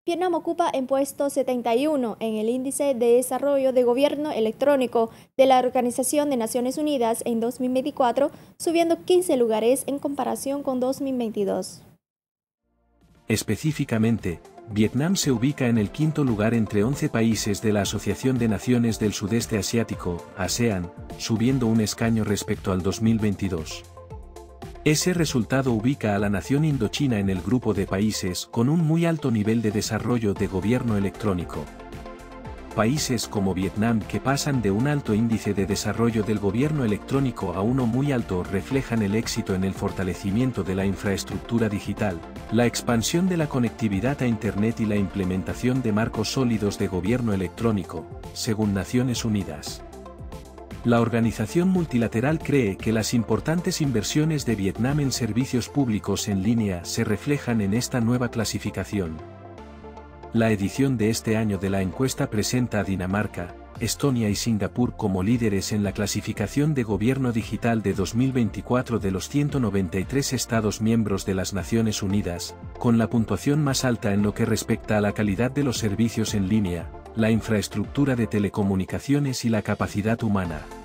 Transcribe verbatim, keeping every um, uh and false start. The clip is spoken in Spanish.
Vietnam ocupa el puesto setenta y uno en el Índice de Desarrollo de Gobierno Electrónico de la Organización de Naciones Unidas en dos mil veinticuatro, subiendo quince lugares en comparación con dos mil veintidós. Específicamente, Vietnam se ubica en el quinto lugar entre once países de la Asociación de Naciones del Sudeste Asiático, ASEAN, subiendo un escaño respecto al dos mil veintidós. Ese resultado ubica a la nación Indochina en el grupo de países con un muy alto nivel de desarrollo de gobierno electrónico. Países como Vietnam, que pasan de un alto índice de desarrollo del gobierno electrónico a uno muy alto, reflejan el éxito en el fortalecimiento de la infraestructura digital, la expansión de la conectividad a Internet y la implementación de marcos sólidos de gobierno electrónico, según Naciones Unidas. La organización multilateral cree que las importantes inversiones de Vietnam en servicios públicos en línea se reflejan en esta nueva clasificación. La edición de este año de la encuesta presenta a Dinamarca, Estonia y Singapur como líderes en la clasificación de gobierno digital de dos mil veinticuatro de los ciento noventa y tres Estados miembros de las Naciones Unidas, con la puntuación más alta en lo que respecta a la calidad de los servicios en línea, la infraestructura de telecomunicaciones y la capacidad humana.